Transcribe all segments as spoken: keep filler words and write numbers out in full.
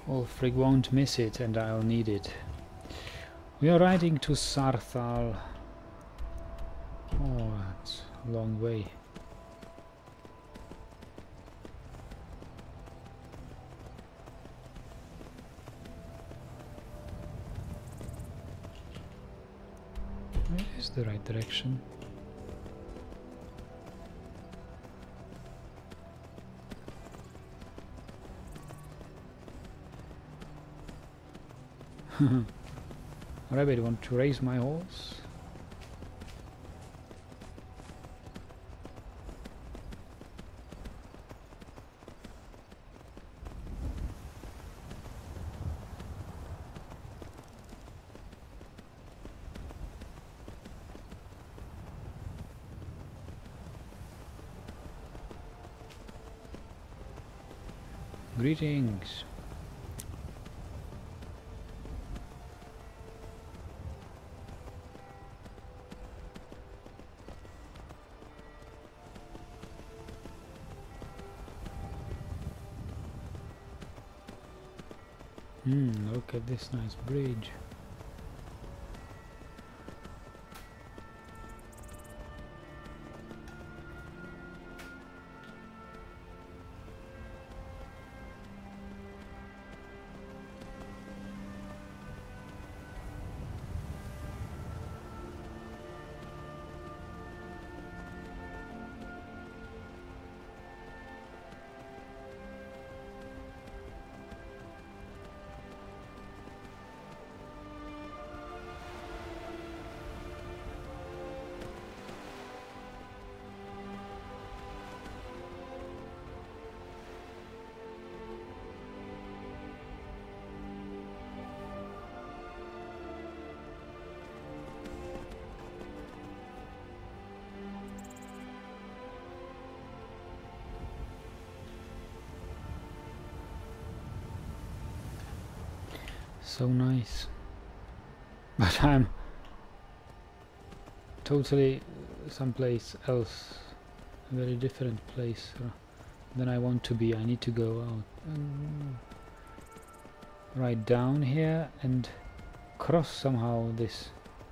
Ulfric won't miss it, and I'll need it. We are riding to Saarthal. Oh, that's a long way. Where is the right direction? Rabbit, want to raise my horse? Greetings. Hmm, look at this nice bridge. So nice, but I'm totally someplace else, a very different place uh, than I want to be. I need to go out um, right down here and cross somehow this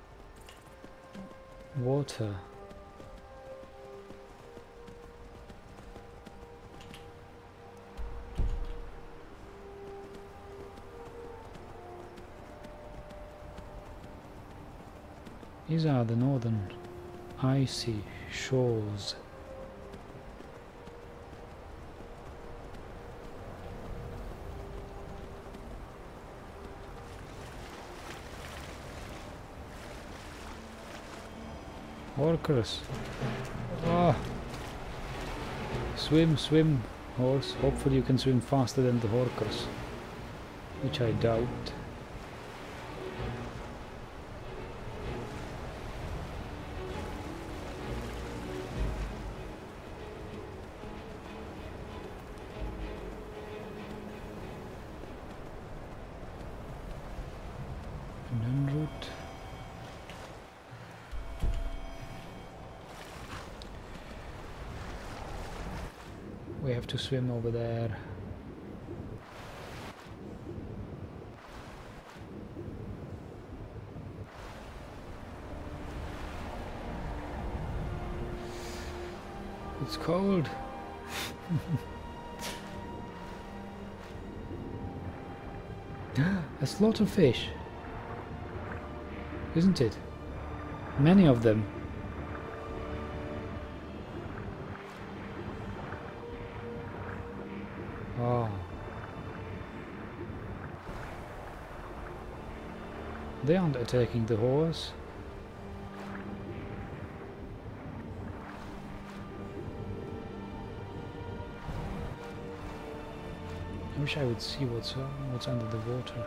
water. These are the northern icy shores. Orcas. Oh. Swim, swim, horse. Hopefully you can swim faster than the orcas, which I doubt. We have to swim over there. It's cold. A slaughterfish, isn't it? Many of them. Oh. They aren't attacking the horse. I wish I would see what's uh, what's under the water.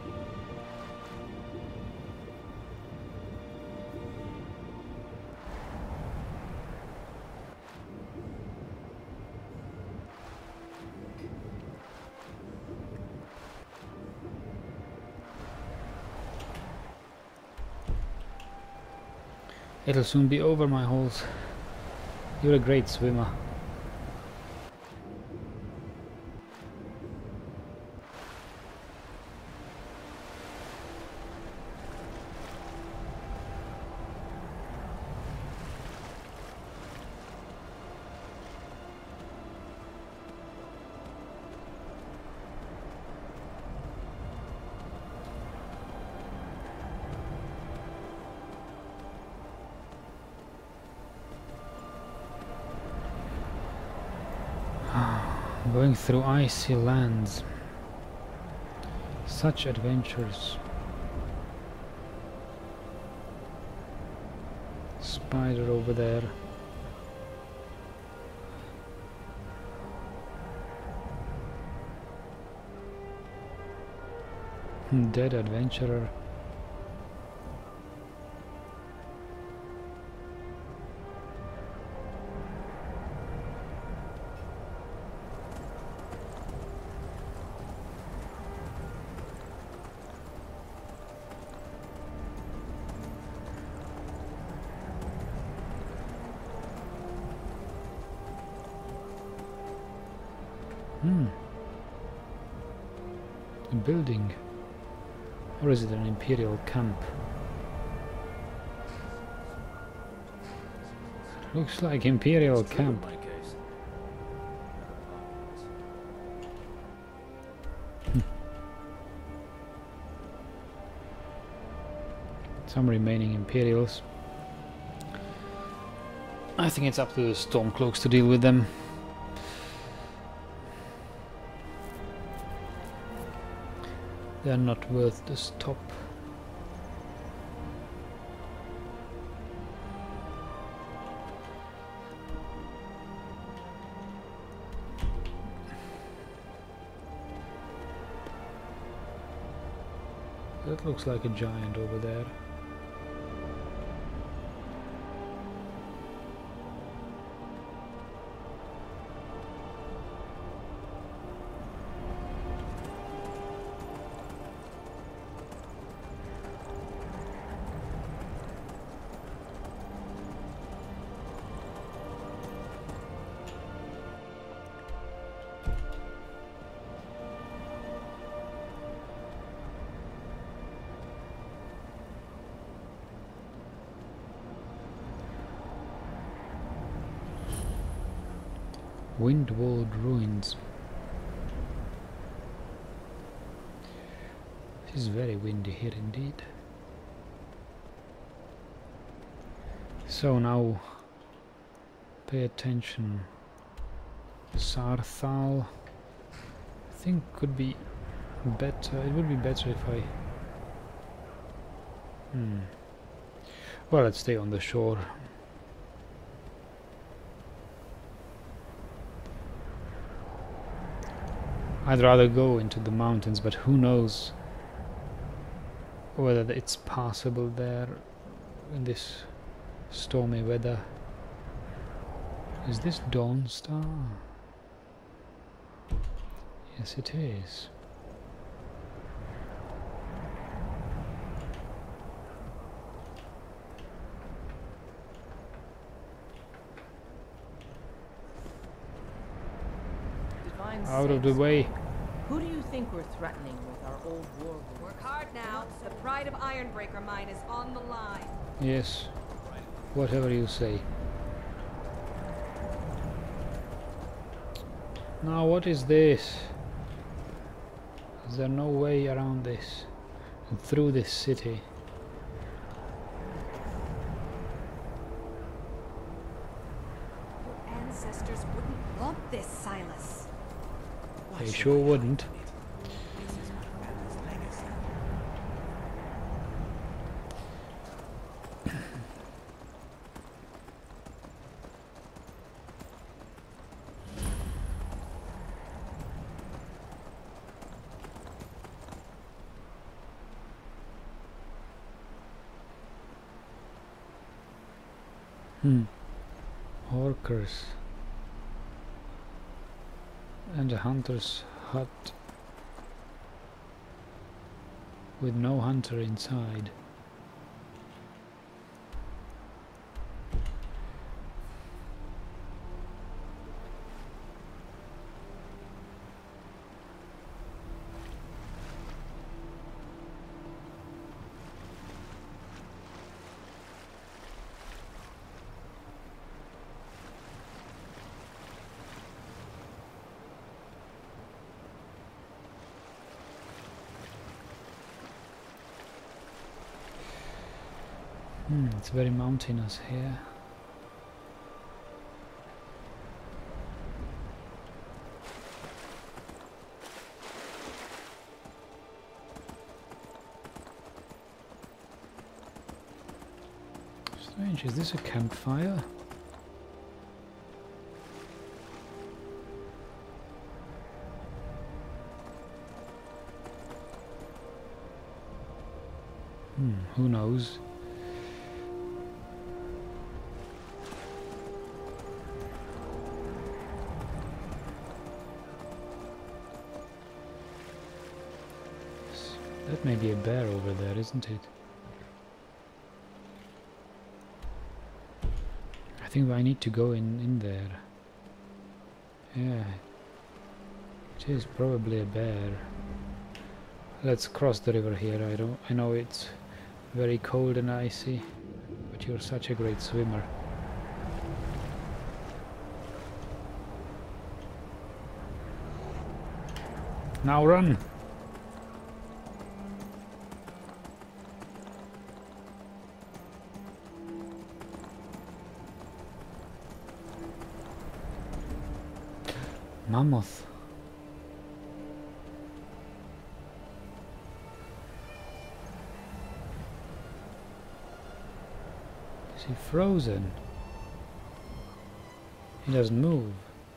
It'll soon be over, my holes. You're a great swimmer. Going through icy lands. Such adventures. Spider over there. Dead adventurer. Hmm. A building. Or is it an imperial camp? Looks like imperial camp. Hmm. Some remaining imperials. I think it's up to the Stormcloaks to deal with them. They are not worth the stop. That looks like a giant over there. Winterhold ruins. It is very windy here indeed. So now pay attention. Saarthal I think could be better. It would be better if I hmm. Well, let's stay on the shore. I'd rather go into the mountains, but who knows whether it's possible there in this stormy weather. Is this Dawn Star? Yes, it is. Out of the way. Who do you think we're threatening with our old war? Work hard now. The pride of Ironbreaker mine is on the line. Yes. Whatever you say. Now what is this? Is there no way around this? And through this city? Your ancestors wouldn't want this, Silas. They sure wouldn't. Hmm. Orcers. And a hunter's hut with no hunter inside. Hmm, it's very mountainous here. Strange, is this a campfire? Hmm, who knows? That may be a bear over there, isn't it? I think I need to go in, in there. Yeah. It is probably a bear. Let's cross the river here. I don't I know it's very cold and icy, but you're such a great swimmer. Now run! Mammoth. Is he frozen? He doesn't move.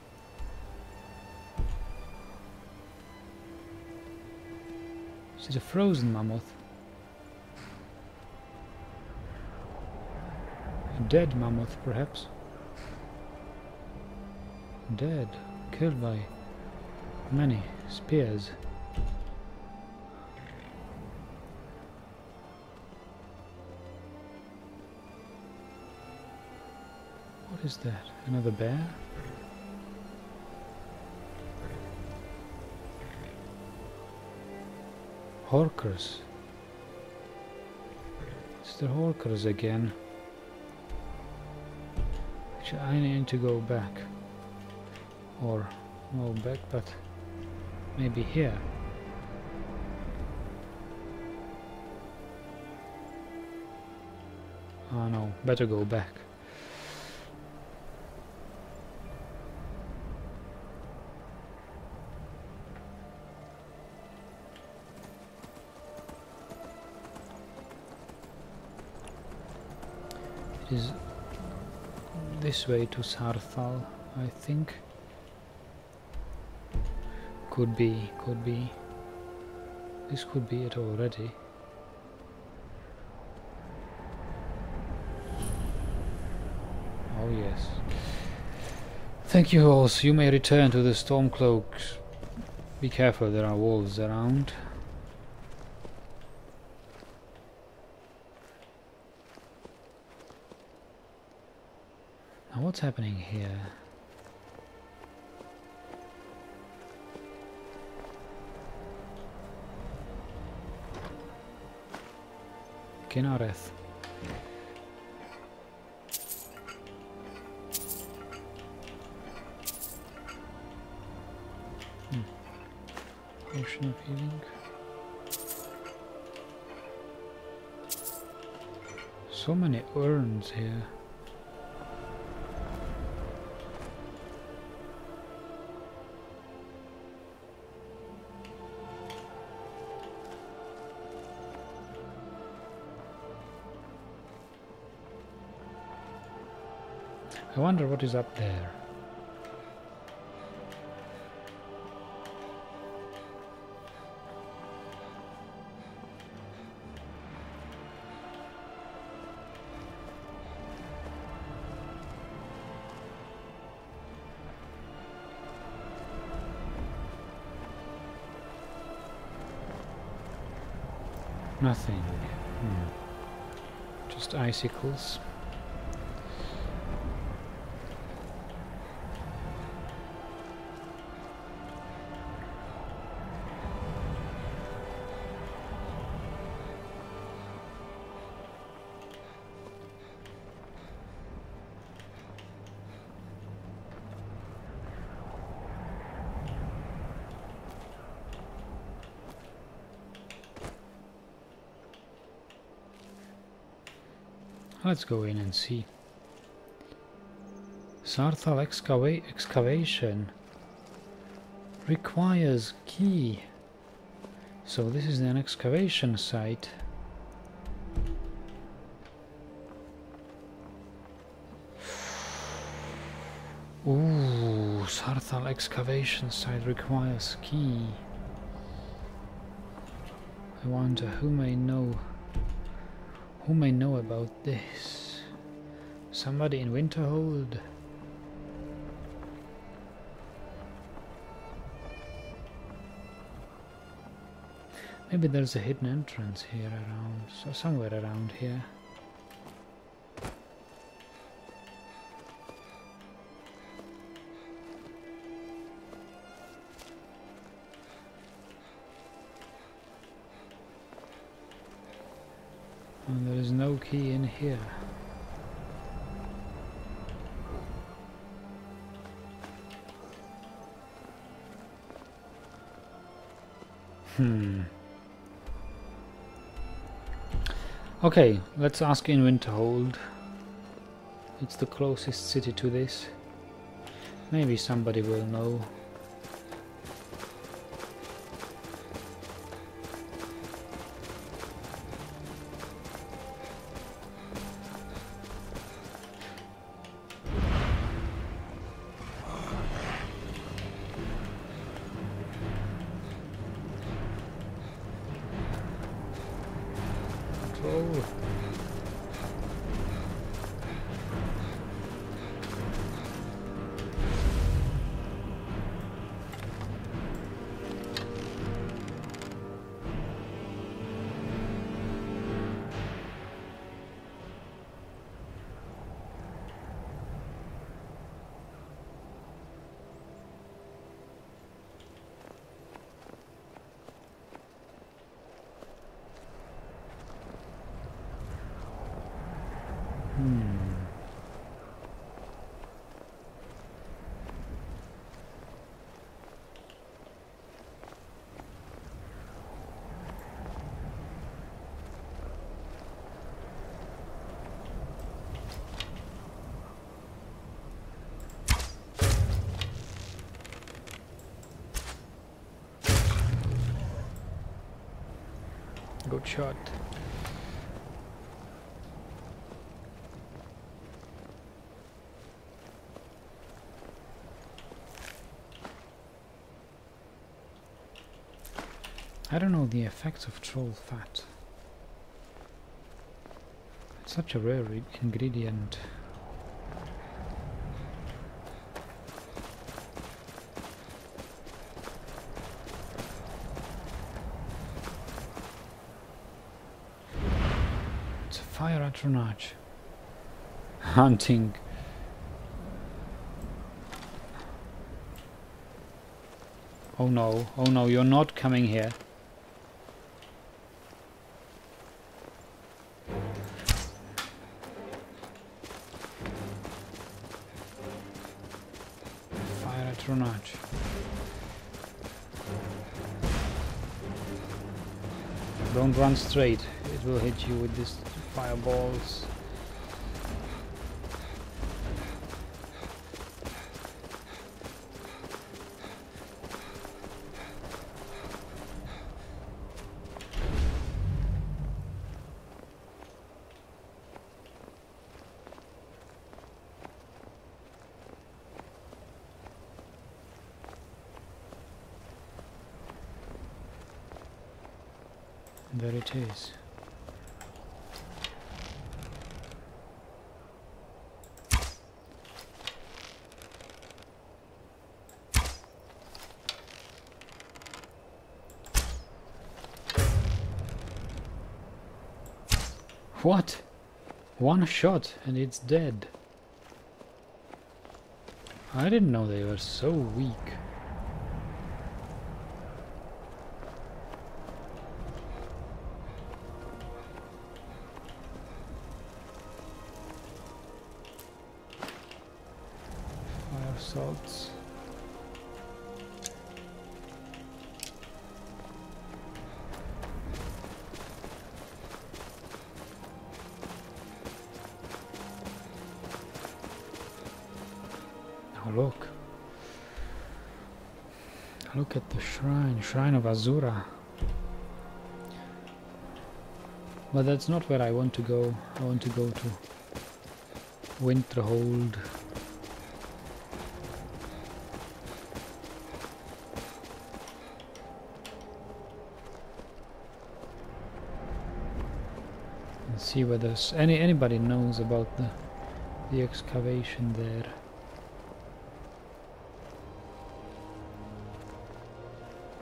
Is it a frozen mammoth? A dead mammoth, perhaps? Dead. Killed by many spears. What is that? Another bear? Horkers. It's the Horkers again. Actually, I need to go back. Or no back, but maybe here. Oh no, better go back. It is this way to Saarthal, I think. Could be, could be. This could be it already. Oh yes. Thank you, horse. You may return to the Stormcloak. Be careful, there are wolves around. Now what's happening here? Kinareth. Hmm. Potion of healing. So many urns here. I wonder what is up there. Nothing. Hmm. Just icicles. Let's go in and see. Saarthal excava excavation requires key. So this is an excavation site. Ooh, Saarthal excavation site requires key. I wonder who may know who may know about this. Somebody in Winterhold? Maybe there's a hidden entrance here around, so somewhere around here. And there is no key in here. Hmm. Okay, let's ask in Winterhold. It's the closest city to this. Maybe somebody will know. Control. Hmm. Good shot. I don't know the effects of troll fat. It's such a rare ingredient. It's a fire atronach. Hunting. Oh no, oh no, you're not coming here. Fire atronach. Don't run straight, it will hit you with these fireballs. There it is. What? One shot and it's dead. I didn't know they were so weak. Fire salts. Look. Look at the shrine, Shrine of Azura. But that's not where I want to go. I want to go to Winterhold. see whether s- any anybody knows about the the excavation there.